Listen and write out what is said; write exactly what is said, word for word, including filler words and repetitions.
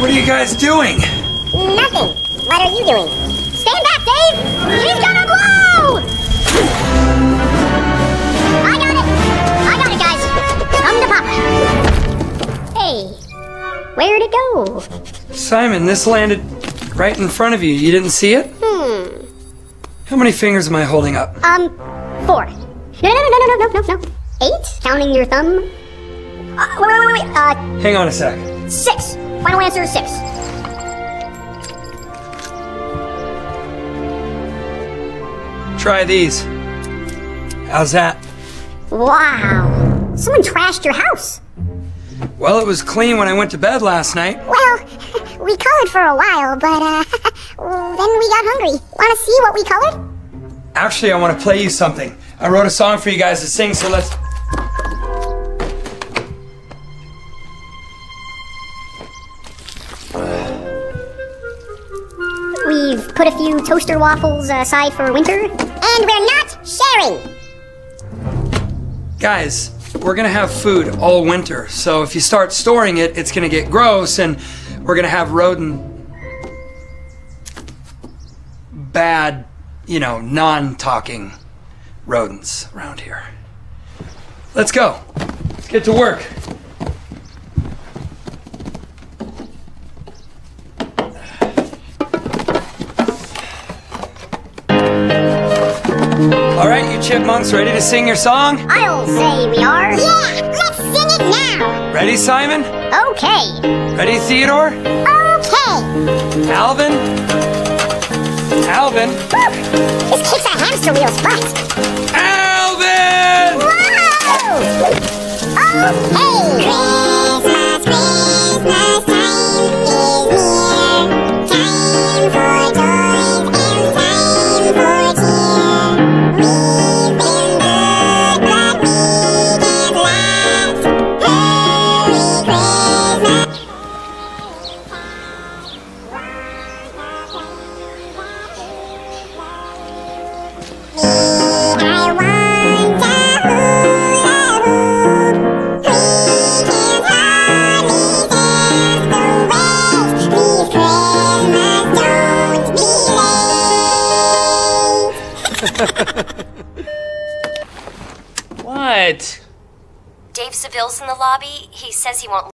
What are you guys doing? Nothing. What are you doing? Stand back, Dave! He's gonna blow! I got it! I got it, guys! Come to Papa. Hey, where'd it go? Simon, this landed right in front of you. You didn't see it? Hmm. How many fingers am I holding up? Um, four. No, no, no, no, no, no, no, no. Eight? Counting your thumb? Uh, wait, wait, wait, wait. Uh, Hang on a sec. six. Final answer is six. Try these. How's that? Wow. Someone trashed your house. Well, it was clean when I went to bed last night. Well, we colored for a while, but, uh, then we got hungry. Want to see what we colored? Actually, I want to play you something. I wrote a song for you guys to sing, so let's... We've put a few toaster waffles aside for winter, and we're not sharing! Guys, we're gonna have food all winter, so if you start storing it, it's gonna get gross, and we're gonna have rodent... bad, you know, non-talking rodents around here. Let's go. Let's get to work. All right, you chipmunks, ready to sing your song? I'll say we are. Yeah, let's sing it now. Ready, Simon? Okay. Ready, Theodore? Okay. Alvin? Alvin? Woo! This kicks a hamster wheel's butt. Alvin! Whoa! Okay. Christmas, Christmas time is near. Time for toys and time for cheer. We've been good, but we can't last. Hurry, Christmas. I want a hula hoop. We can't hardly stand the wait. Please, Christmas, don't be late. What? Dave Seville's in the lobby. He says he won't